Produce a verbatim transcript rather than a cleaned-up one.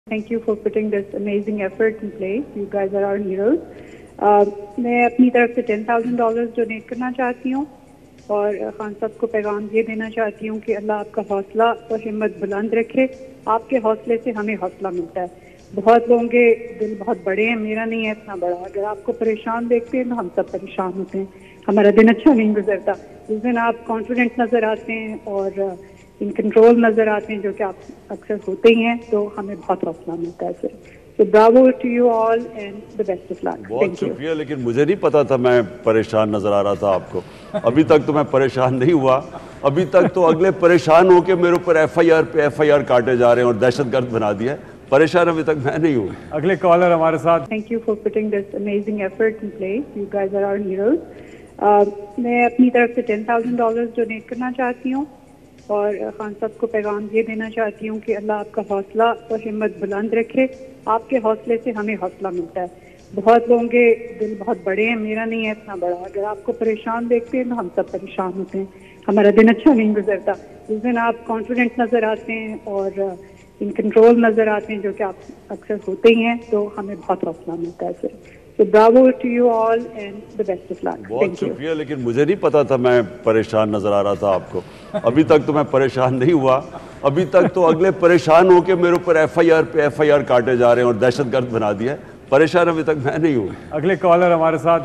Thank you for putting this amazing effort in place. You guys are our heroes. Uh, मैं अपनी तरफ से ten thousand dollar donate करना चाहती हूँ और खान साहब को पैगाम ये देना चाहती हूँ कि अल्लाह आपका हौसला और हिम्मत बुलंद रखे। आपके हौसले से हमें हौसला मिलता है। बहुत लोगों के दिल बहुत बड़े हैं, मेरा नहीं है इतना बड़ा। अगर आपको परेशान देखते हैं तो हम सब परेशान होते हैं, हमारा दिन अच्छा नहीं गुजरता। उस दिन आप कॉन्फिडेंट नज़र आते हैं और इन कंट्रोल नज़र आते हैं, जो कि आप अक्सर होते ही हैं, तो हमें बहुत हौसला मिलता है sir. So bravo to you all and the best of luck. बहुत शुक्रिया, लेकिन मुझे नहीं पता था मैं परेशान नजर आ रहा था आपको। अभी तक तो मैं परेशान नहीं हुआ। अभी तक तो अगले परेशान होकर मेरे ऊपर एफ आई आर पे एफ आई आर काटे जा रहे हैं और दहशतगर्द बना दिया है। परेशान अभी तक मैं नहीं हूँ। अगले कॉलर हमारे साथ। Thank you for putting this amazing effort in place. You guys are our heroes. Uh, मैं अपनी तरफ से टेन थाउजेंड डॉलर डोनेट करना चाहती हूँ और खान साहब को पैगाम ये देना चाहती हूँ कि अल्लाह आपका हौसला और हिम्मत बुलंद रखे। आपके हौसले से हमें हौसला मिलता है। बहुत लोगों के दिल बहुत बड़े हैं, मेरा नहीं है इतना बड़ा। अगर आपको परेशान देखते हैं तो हम सब परेशान होते हैं, हमारा दिन अच्छा नहीं गुजरता। उस दिन आप कॉन्फिडेंट नज़र आते हैं और इन कंट्रोल नज़र आते हैं, जो कि आप अक्सर होते ही हैं, तो हमें बहुत हौसला मिलता है sir. So bravo to you all and the best of luck. बहुत शुक्रिया, लेकिन मुझे नहीं पता था मैं परेशान नजर आ रहा था आपको। अभी तक तो मैं परेशान नहीं हुआ। अभी तक तो अगले परेशान होकर मेरे ऊपर एफ आई आर पे एफ आई आर काटे जा रहे हैं और दहशतगर्द बना दिया है। परेशान अभी तक मैं नहीं हूँ। अगले कॉलर हमारे साथ।